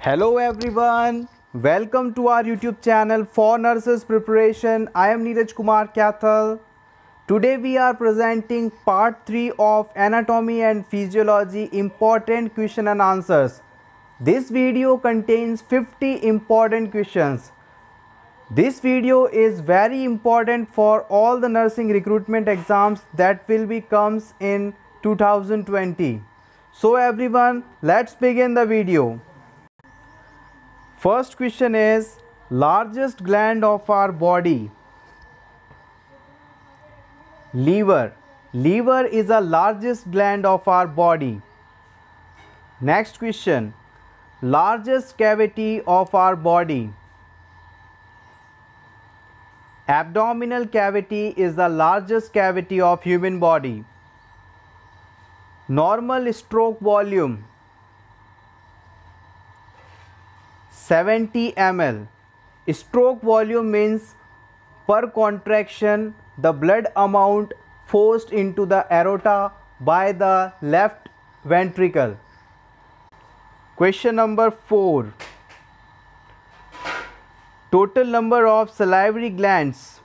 Hello everyone, welcome to our YouTube channel for nurses preparation. I am Neeraj Kumar Kathal. Today we are presenting part 3 of anatomy and physiology important question and answers. This video contains 50 important questions. This video is very important for all the nursing recruitment exams that will be comes in 2020. So everyone, let's begin the video. First question is largest gland of our body. Liver. Liver is the largest gland of our body. Next question. Largest cavity of our body. Abdominal cavity is the largest cavity of human body. Normal stroke volume 70 ml. Stroke volume means per contraction the blood amount forced into the aorta by the left ventricle. Question number 4. Total number of salivary glands.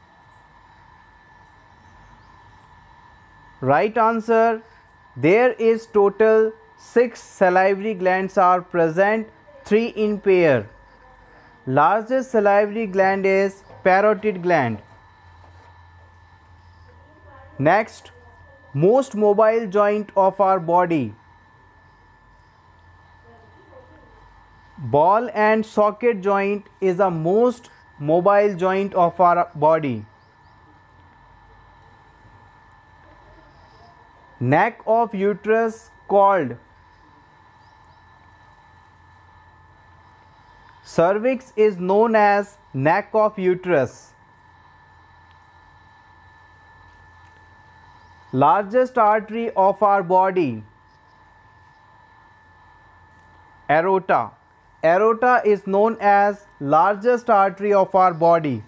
Right answer. There is total 6 salivary glands are present, 3 in pair. Largest salivary gland is parotid gland. Next, most mobile joint of our body. Ball and socket joint is the most mobile joint of our body. Neck of uterus called. Cervix is known as neck of uterus. Largest artery of our body. Aorta. Aorta is known as largest artery of our body.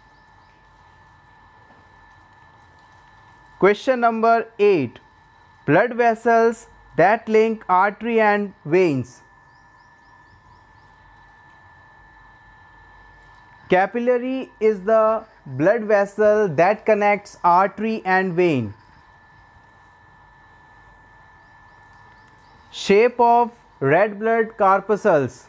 Question number 8. Blood vessels that link artery and veins. Capillary is the blood vessel that connects artery and vein. Shape of red blood corpuscles.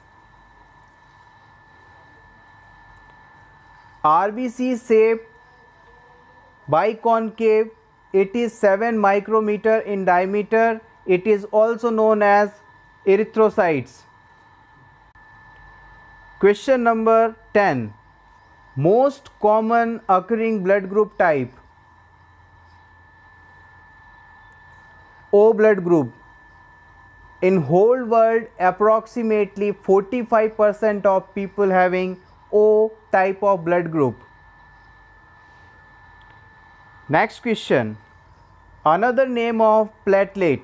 RBC shape, biconcave. It is 7 micrometer in diameter. It is also known as erythrocytes. Question number 10. Most common occurring blood group type. O blood group. In whole world, approximately 45% of people having O type of blood group. Next question. Another name of platelet.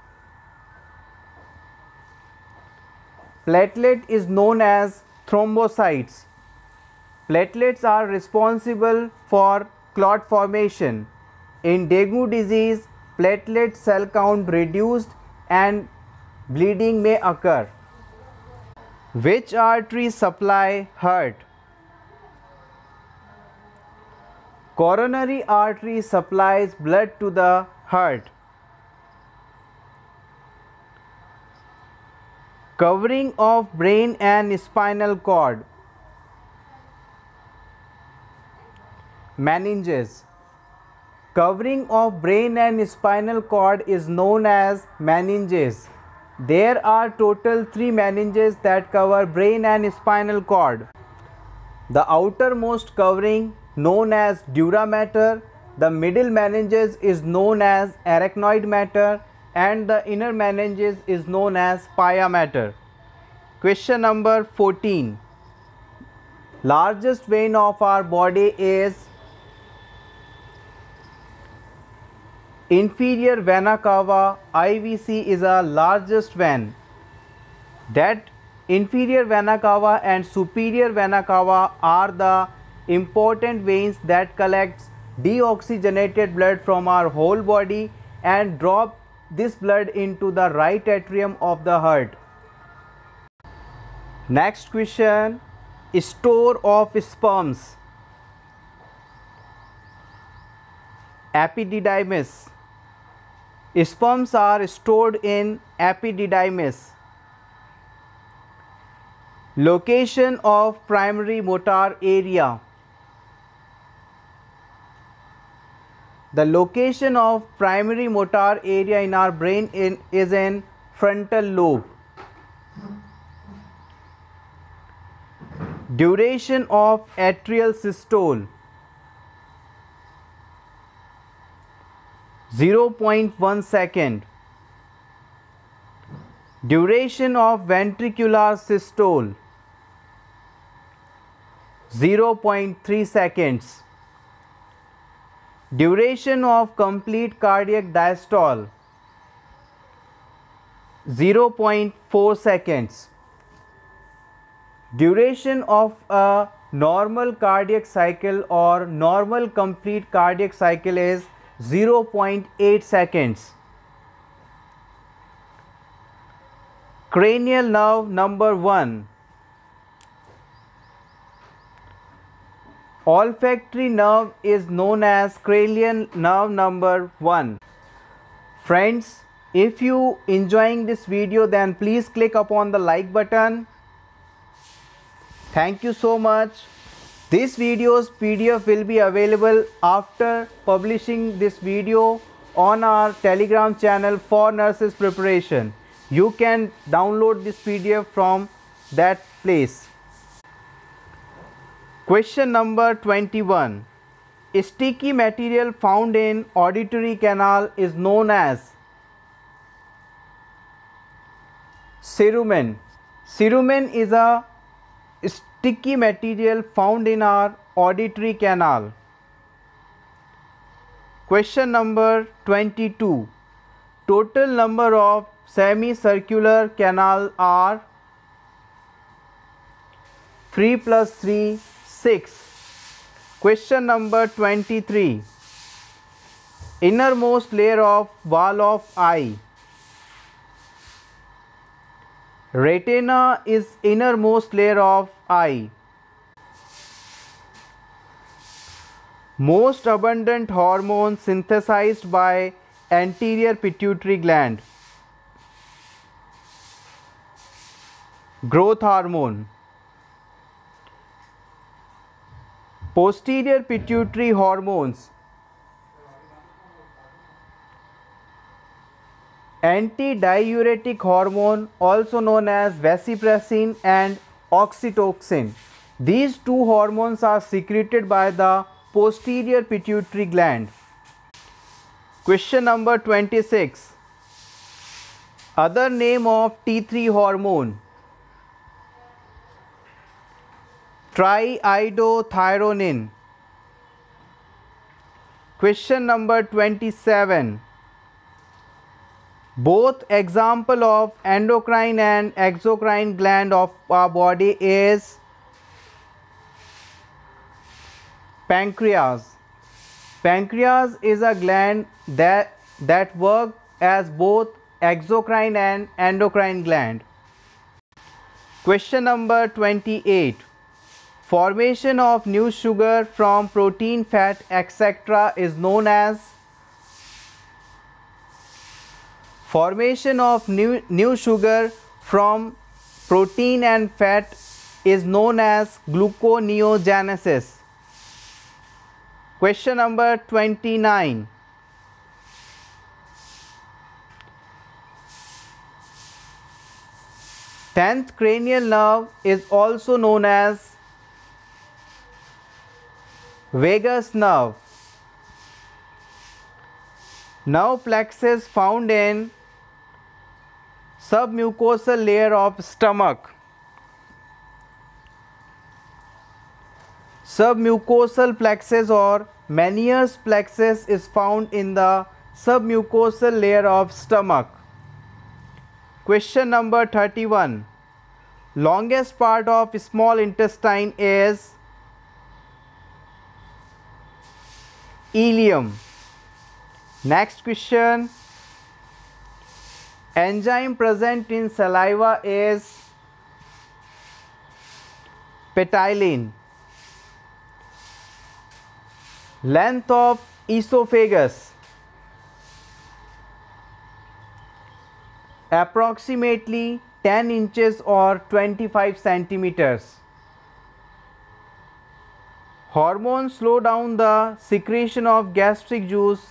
Platelet is known as thrombocytes. Platelets are responsible for clot formation. In dengue disease, platelet cell count reduced and bleeding may occur. Which artery supply heart? Coronary artery supplies blood to the heart. Covering of brain and spinal cord. Meninges. Covering of brain and spinal cord is known as meninges. There are total 3 meninges that cover brain and spinal cord. The outermost covering known as dura mater, the middle meninges is known as arachnoid mater, and the inner meninges is known as pia mater. Question number 14. Largest vein of our body is inferior vena cava. IVC is a largest vein. That inferior vena cava and superior vena cava are the important veins that collects deoxygenated blood from our whole body and drop this blood into the right atrium of the heart. Next question, store of sperms. Epididymis. Sperms are stored in epididymis. Location of primary motor area. The location of primary motor area in our brain is in frontal lobe. Duration of atrial systole 0.1 second. Duration of ventricular systole 0.3 seconds. Duration of complete cardiac diastole 0.4 seconds. Duration of a normal cardiac cycle or normal complete cardiac cycle is 0.8 seconds. Cranial nerve number 1. Olfactory nerve is known as cranial nerve number 1. Friends, if you enjoying this video, then please click upon the like button. Thank you so much. This video's PDF will be available after publishing this video on our Telegram channel for nurses preparation. You can download this PDF from that place. Question number 21. Sticky material found in auditory canal is known as cerumen. Cerumen is a sticky material found in our auditory canal. Question number 22. Total number of semicircular canal are 3 plus 3, 6. Question number 23. Innermost layer of wall of eye. Retina is innermost layer of eye. Most abundant hormone synthesized by anterior pituitary gland. Growth hormone. Posterior pituitary hormones. Antidiuretic hormone, also known as vasopressin and oxytocin. These two hormones are secreted by the posterior pituitary gland. Question number 26. Other name of T3 hormone. Triiodothyronine. Question number 27. Both example of endocrine and exocrine gland of our body is pancreas. Pancreas is a gland that works as both exocrine and endocrine gland. Question number 28. Formation of new sugar from protein, fat, etc. is known as formation of new sugar from protein and fat is known as gluconeogenesis. Question number 29. 10th cranial nerve is also known as vagus nerve. Nerve plexus found in submucosal layer of stomach. Submucosal plexus or Meniere's plexus is found in the submucosal layer of stomach. Question number 31. Longest part of small intestine is ileum. Next question. Enzyme present in saliva is Petioles. Length of esophagus. Approximately 10 inches or 25 centimeters. Hormones slow down the secretion of gastric juice.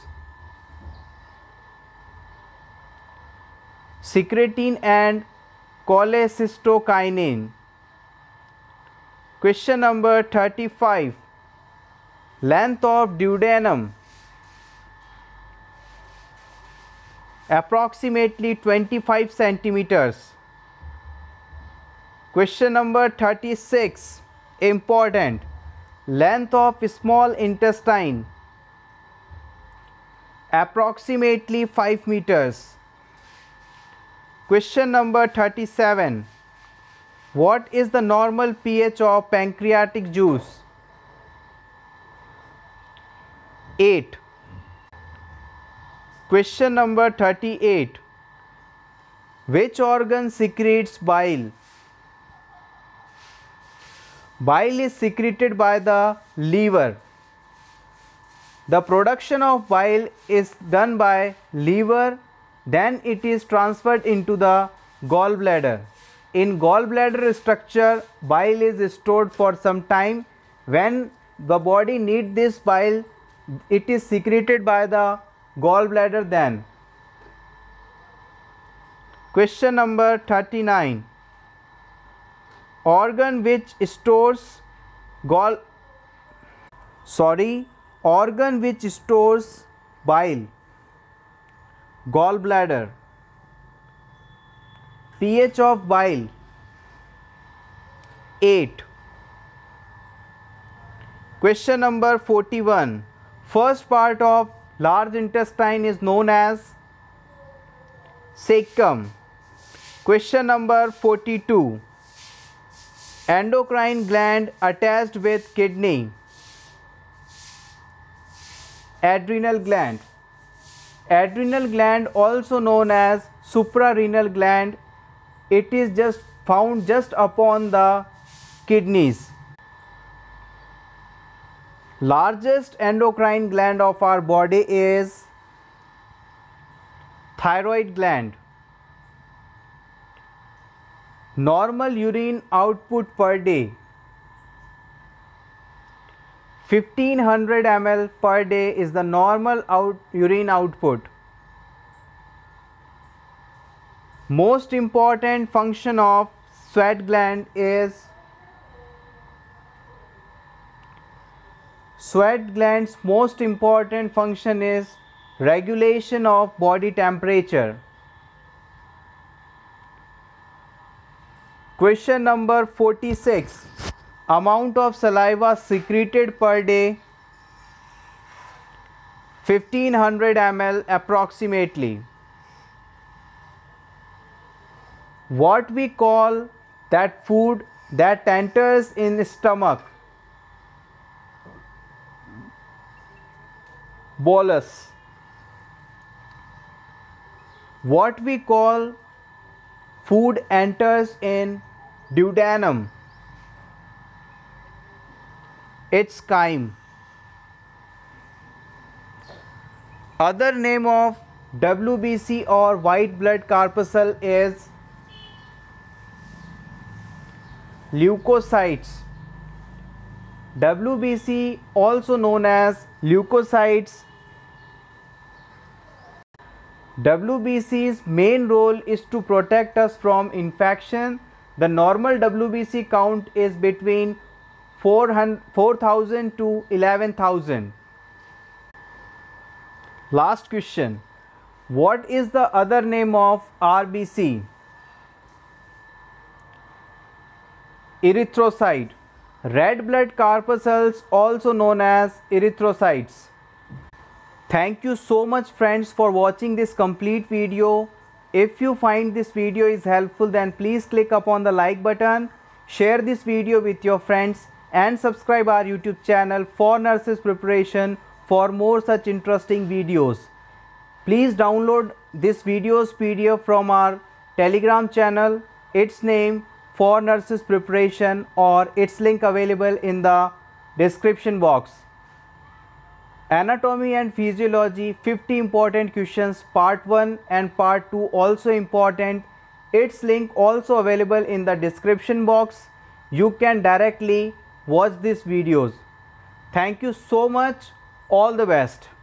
Secretin and cholecystokinin. Question number 35. Length of duodenum. Approximately 25 centimeters. Question number 36. Important. Length of small intestine. Approximately 5 meters. Question number 37. What is the normal pH of pancreatic juice? 8. Question number 38. Which organ secretes bile? Bile is secreted by the liver. The production of bile is done by liver, then it is transferred into the gallbladder. In gallbladder structure, bile is stored for some time. When the body needs this bile, it is secreted by the gallbladder then. Question number 39. Organ which stores bile. Gallbladder. pH of bile 8. Question number 41. First part of large intestine is known as cecum. Question number 42. Endocrine gland attached with kidney. Adrenal gland. Adrenal gland also known as suprarenal gland. It is found just upon the kidneys. Largest endocrine gland of our body is thyroid gland. Normal urine output per day 1500 ml per day is the normal urine output. Most important function of sweat gland is sweat gland's most important function is regulation of body temperature. Question number 46. Amount of saliva secreted per day 1500 ml approximately. What we call that food that enters in the stomach? Bolus. What we call food enters in duodenum? It's chyme. Other name of WBC or white blood corpuscle is leukocytes. WBC also known as leukocytes. WBC's main role is to protect us from infection. The normal WBC count is between 4,000 to 11,000. Last question. What is the other name of RBC? Erythrocyte. Red blood corpuscles also known as erythrocytes. Thank you so much friends for watching this complete video. If you find this video is helpful, then please click upon the like button, share this video with your friends and subscribe our YouTube channel for nurses preparation for more such interesting videos. Please download this video's PDF from our Telegram channel. Its name for nurses preparation, or its link available in the description box. Anatomy and Physiology 50 important questions part 1 and part 2 also important. Its link also available in the description box. You can directly watch these videos. Thank you so much. All the best.